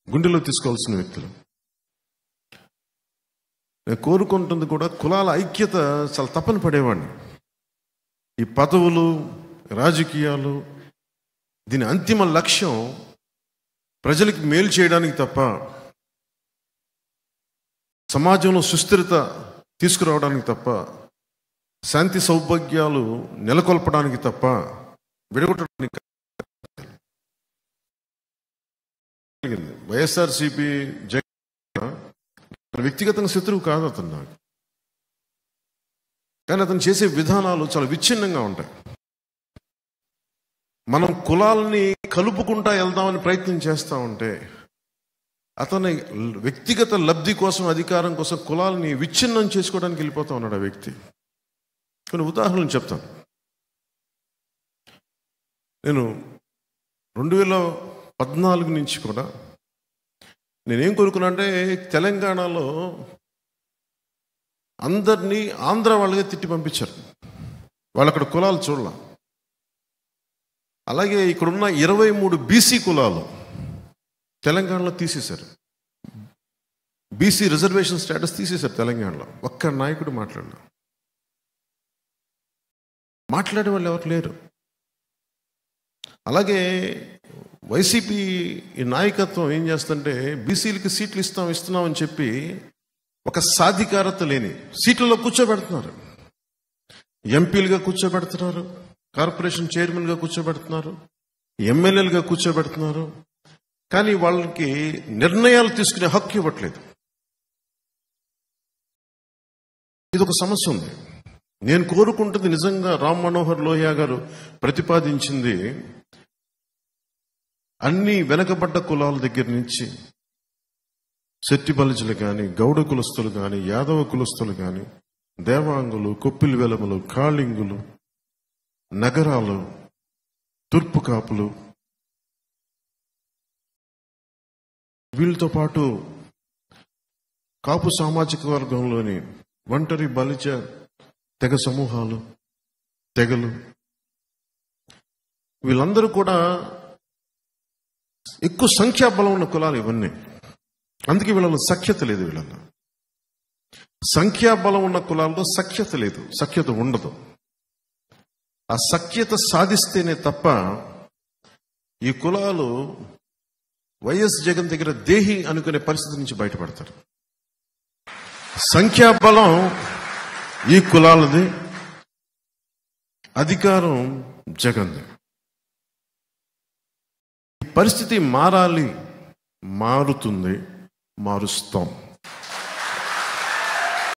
గుండెలో తీసుకోవాల్సిన వ్యక్తులు. నేను కోరుకుంటుంది కూడా కులాల ఐక్యత చాలా తప్పని పడేవాడిని. ఈ పదవులు, రాజకీయాలు, దీని అంతిమ లక్ష్యం ప్రజలకు మేలు చేయడానికి తప్ప, సమాజంలో సుస్థిరత తీసుకురావడానికి తప్ప, శాంతి సౌభాగ్యాలు నెలకొల్పడానికి తప్ప విడగొట్టడానికి. వైఎస్ఆర్సీపీ జగన్ వ్యక్తిగతంగా శత్రువు కాదు అతను నాకు, కానీ అతను చేసే విధానాలు చాలా విచ్ఛిన్నంగా ఉంటాయి. మనం కులాలని కలుపుకుంటా వెళ్దామని ప్రయత్నం చేస్తూ ఉంటే అతని వ్యక్తిగత లబ్ధి కోసం, అధికారం కోసం కులాలని విచ్ఛిన్నం చేసుకోవడానికి వెళ్ళిపోతా ఉన్నాడు ఆ వ్యక్తి. కొన్ని ఉదాహరణలు చెప్తాను. నేను 2014 నుంచి కూడా నేనేం కోరుకున్నా అంటే, తెలంగాణలో అందరినీ ఆంధ్ర వాళ్ళగా తిట్టి పంపించారు. వాళ్ళు అక్కడ కులాలు చూడాల. అలాగే ఇక్కడున్న 23 బీసీ కులాలు తెలంగాణలో తీసేశారు. బీసీ రిజర్వేషన్ స్టేటస్ తీసేశారు తెలంగాణలో. ఒక్క నాయకుడు మాట్లాడే వాళ్ళు ఎవరు లేరు. అలాగే వైసీపీ ఈ నాయకత్వం ఏం చేస్తుంటే, బీసీలకి సీట్లు ఇస్తున్నామని చెప్పి ఒక సాధికారత లేని సీట్లలో కూర్చోబెడుతున్నారు. ఎంపీలుగా కూర్చోబెడుతున్నారు, కార్పొరేషన్ చైర్మన్గా కూర్చోబెడుతున్నారు, ఎమ్మెల్యేలుగా కూర్చోబెడుతున్నారు. కానీ వాళ్ళకి నిర్ణయాలు తీసుకునే హక్కు ఇవ్వట్లేదు. ఇది ఒక సమస్య ఉంది. నేను కోరుకుంటుంది నిజంగా రామ్ మనోహర్ లోహియా గారు ప్రతిపాదించింది, అన్ని వెనకబడ్డ కులాల దగ్గర నుంచి శెట్టి బలిజలు కానీ, గౌడ కులస్తులు కానీ, యాదవ కులస్తులు కానీ, దేవాంగులు, కొప్పిలి వెలములు, కాళింగులు, నగరాలు, తూర్పు కాపులు, వీళ్ళతో పాటు కాపు సామాజిక వర్గంలోని ఒంటరి బలిజ తెగ సమూహాలు, తెగలు, వీళ్ళందరూ కూడా ఎక్కువ సంఖ్యాబలం ఉన్న కులాలు ఇవన్నీ. అందుకే వీళ్ళలో సఖ్యత లేదు. వీళ్ళలో సంఖ్యాబలం ఉన్న కులాల్లో సఖ్యత లేదు, సఖ్యత ఉండదు. ఆ సఖ్యత సాధిస్తేనే తప్ప ఈ కులాలు వైఎస్ జగన్ దగ్గర దేహి అనుకునే పరిస్థితి నుంచి బయటపడతారు. సంఖ్యాబలం ఈ కులాలది, అధికారం జగన్ది. ఈ పరిస్థితి మారాలి, మారుతుంది, మారుస్తాం.